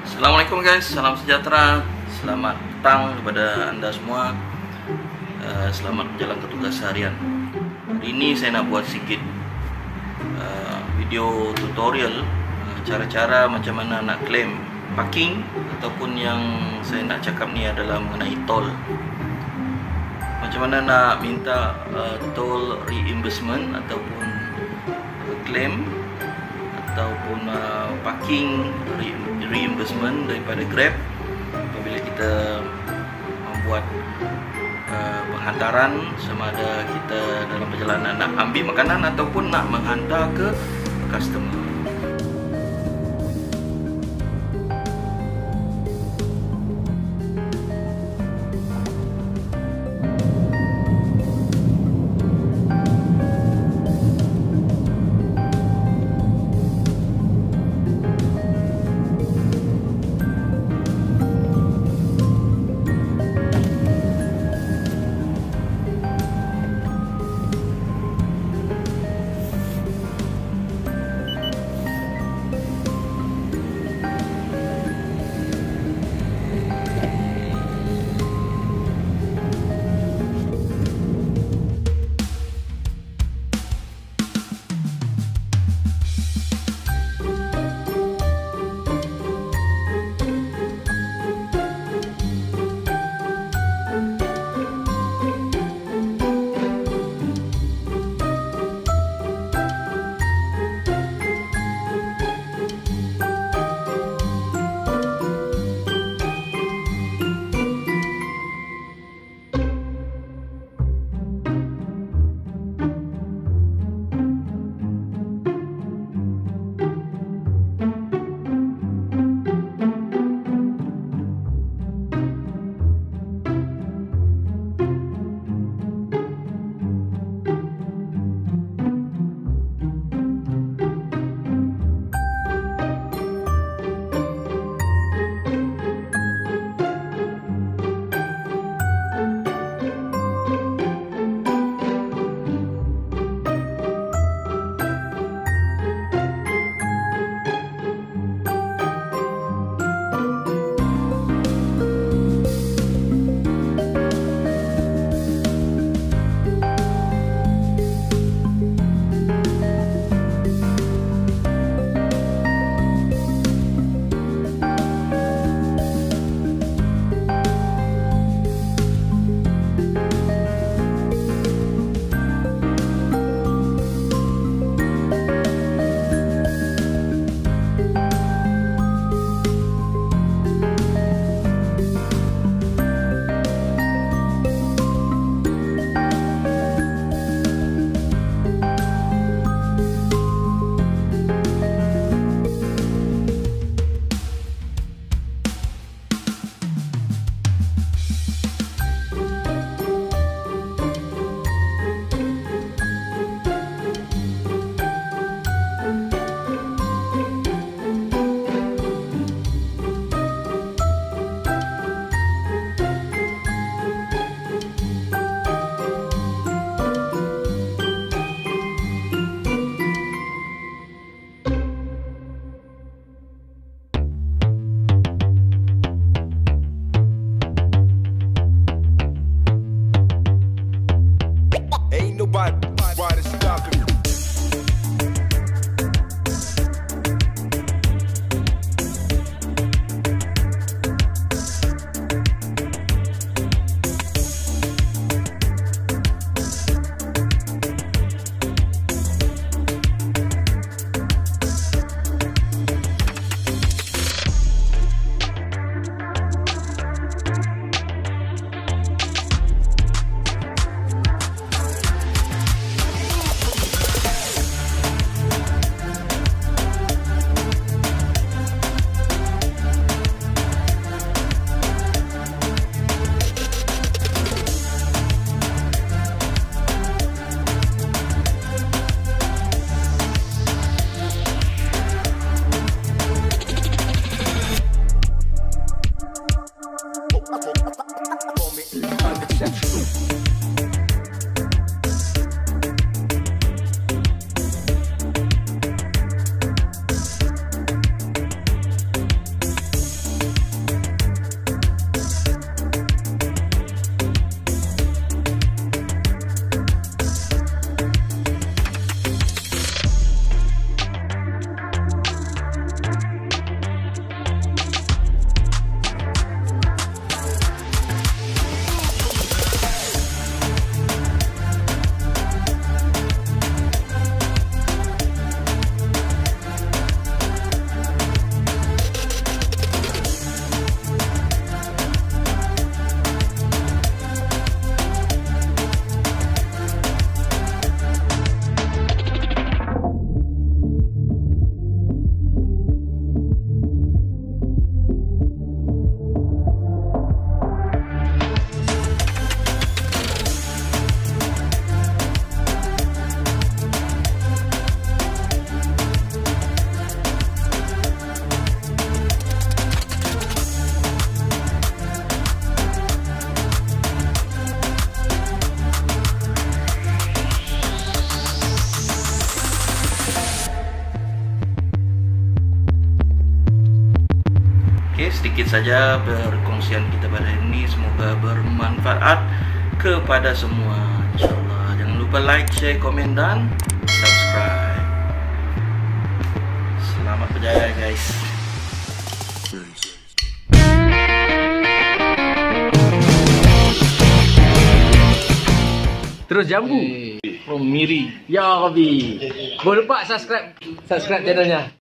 Assalamualaikum guys, salam sejahtera. Selamat petang kepada anda semua. Selamat menjalankan tugas harian. Hari ini saya nak buat sedikit video tutorial cara-cara macam mana nak claim parking, ataupun yang saya nak cakap ni adalah mengenai tol. Macam mana nak minta tol reimbursement ataupun claim ataupun parking reimbursement daripada Grab apabila kita membuat penghantaran, sama ada kita dalam perjalanan nak ambil makanan ataupun nak menghantar ke customer. sedikit saja perkongsian kita pada hari ini. Semoga bermanfaat kepada semua, insyaallah. Jangan lupa like, share, komen, dan subscribe. Selamat berjaya guys. Terus jambu. From Miri. Ya Rabbi. Jangan lupa subscribe channelnya.